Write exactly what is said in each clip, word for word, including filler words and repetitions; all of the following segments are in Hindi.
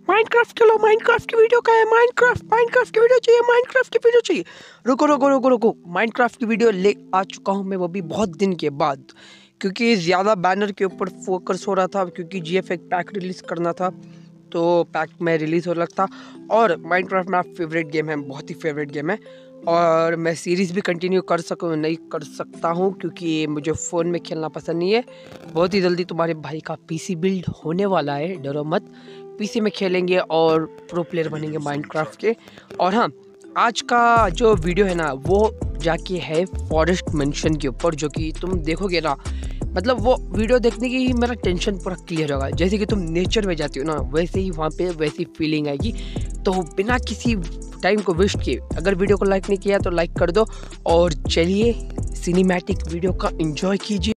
माइनक्राफ्ट खेलो, माइनक्राफ्ट की वीडियो का है, माइनक्राफ्ट माइनक्राफ्ट की वीडियो चाहिए, माइनक्राफ्ट की वीडियो चाहिए। रुको रुको रुको रुको माइनक्राफ्ट की वीडियो ले आ चुका हूँ मैं, वो भी बहुत दिन के बाद, क्योंकि ज़्यादा बैनर के ऊपर फोकस हो रहा था, क्योंकि जी एफ एक पैक रिलीज़ करना था, तो पैक में रिलीज़ हो रहा था। और माइनक्राफ्ट मेरा फेवरेट गेम है, बहुत ही फेवरेट गेम है, और मैं सीरीज़ भी कंटिन्यू कर सकूँ नहीं कर सकता हूँ, क्योंकि मुझे फ़ोन में खेलना पसंद नहीं है। बहुत ही जल्दी तुम्हारे भाई का पीसी बिल्ड होने वाला है, डरो मत, पीसी में खेलेंगे और प्रो प्लेयर बनेंगे माइनक्राफ्ट के। और हाँ, आज का जो वीडियो है ना, वो जाके है फॉरेस्ट मेंशन के ऊपर, जो कि तुम देखोगे ना, मतलब वो वीडियो देखने की ही मेरा टेंशन पूरा क्लियर होगा। जैसे कि तुम नेचर में जाती हो ना, वैसे ही वहाँ पे वैसी फीलिंग आएगी। तो बिना किसी टाइम को वेस्ट किए, अगर वीडियो को लाइक नहीं किया तो लाइक कर दो, और चलिए सिनेमैटिक वीडियो का एंजॉय कीजिए।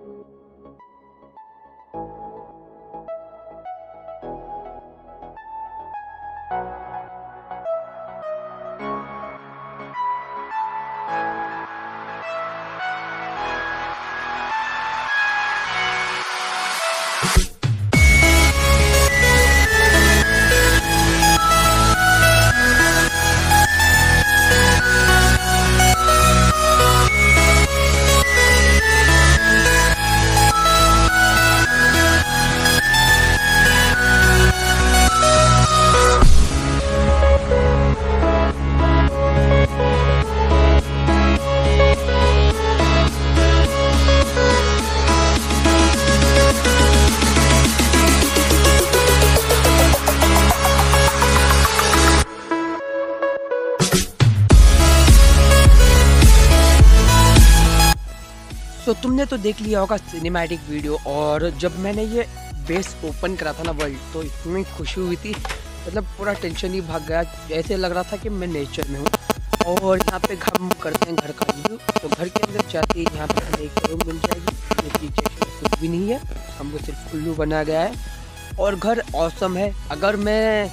तो तुमने तो देख लिया होगा सिनेमैटिक वीडियो, और जब मैंने ये बेस ओपन करा था ना वर्ल्ड, तो इतनी खुशी हुई थी, मतलब पूरा टेंशन ही भाग गया। ऐसे लग रहा था कि मैं नेचर में हूँ। और यहाँ पे हम करते हैं घर का रिव्यू। तो घर के अंदर जाते ही यहाँ पे हमें एक रूम मिल जाएगी, नीचे कुछ भी नहीं है, हमको सिर्फ कुल्लू बनाया गया है, और घर ऑसम है। अगर मैं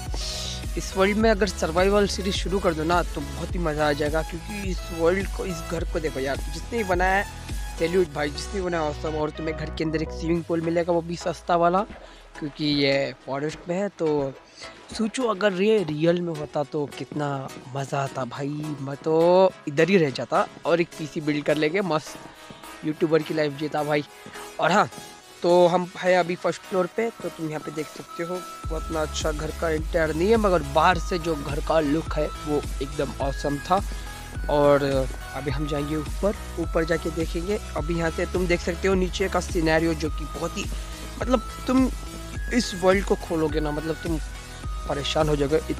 इस वर्ल्ड में अगर सर्वाइवल सीरीज शुरू कर दूँ ना, तो बहुत ही मज़ा आ जाएगा, क्योंकि इस वर्ल्ड को, इस घर को देखो यार, जिसने ही बनाया है, सैल्यूट भाई, जिसने बनाया ऑसम। और तुम्हें घर के अंदर एक स्विमिंग पूल मिलेगा, वो भी सस्ता वाला, क्योंकि ये फॉरेस्ट में है। तो सोचो अगर ये रियल में होता तो कितना मज़ा आता भाई, मैं तो इधर ही रह जाता और एक पीसी बिल्ड कर लेंगे, मस्त यूट्यूबर की लाइफ जीता भाई। और हाँ, तो हम है अभी फर्स्ट फ्लोर पे, तो तुम यहाँ पे देख सकते हो, वो इतना अच्छा घर का इंटीरियर नहीं है, मगर बाहर से जो घर का लुक है वो एकदम ऑसम था। और अभी हम जाएंगे ऊपर, ऊपर जाके देखेंगे। अभी यहाँ से तुम देख सकते हो नीचे का सिनेरियो, जो कि बहुत ही, मतलब तुम इस वर्ल्ड को खोलोगे ना, मतलब तुम परेशान हो जाओगे।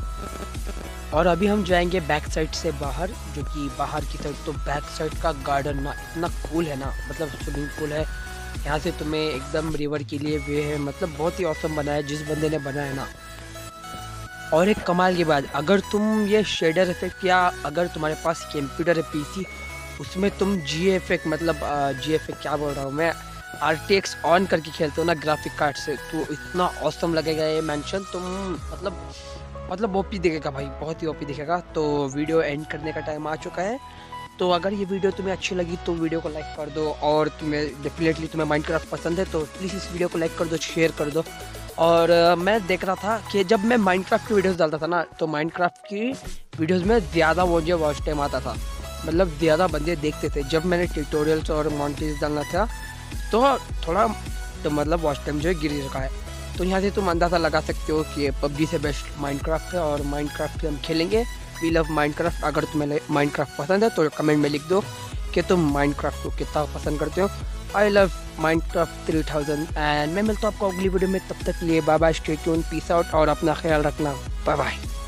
और अभी हम जाएंगे बैक साइड से बाहर, जो कि बाहर की साइड, तो बैक साइड का गार्डन ना इतना कूल है ना, मतलब स्विमिंग पूल है यहाँ से, तुम्हें एकदम रिवर के लिए वे है, मतलब बहुत ही औसम बनाया है जिस बंदे ने बनाया ना। और एक कमाल की बात, अगर तुम ये शेडर इफेक्ट, या अगर तुम्हारे पास कंप्यूटर है पीसी, उसमें तुम जी एफ एक, मतलब जी एफ एक क्या बोल रहा हूँ मैं, आर टी एक्स ऑन करके खेलते हो ना ग्राफिक कार्ड से, तो इतना औसम लगेगा ये मेंशन। तुम मतलब मतलब ओपी दिखेगा भाई, बहुत ही ओपी दिखेगा। तो वीडियो एंड करने का टाइम आ चुका है। तो अगर ये वीडियो तुम्हें अच्छी लगी तो वीडियो को लाइक कर दो, और तुम्हें डेफिनेटली तुम्हें माइनक्राफ्ट पसंद है तो प्लीज़ इस वीडियो को लाइक कर दो, शेयर कर दो। और uh, मैं देख रहा था कि जब मैं माइनक्राफ्ट की वीडियोस डालता था ना, तो माइनक्राफ्ट की वीडियोस में ज़्यादा मुझे वॉच टाइम आता था, मतलब ज़्यादा बंदे देखते थे। जब मैंने ट्यूटोरियल्स और मॉन्टेज डालना था, तो थोड़ा तो मतलब वॉच टाइम जो है गिर रखा है। तो यहाँ से तुम अंदाज़ा लगा सकते हो कि पबजी से बेस्ट माइनक्राफ्ट है, और माइनक्राफ्ट हम खेलेंगे। We love Minecraft. अगर तुम्हें माइनक्राफ्ट पसंद है तो कमेंट में लिख दो कि तुम माइनक्राफ्ट को कितना पसंद करते हो। I love Minecraft three thousand, and मैं मिलता हूँ आपको अगली वीडियो में। तब तक लिए bye bye, stay tune, peace out, और अपना ख्याल रखना, बाय बाय।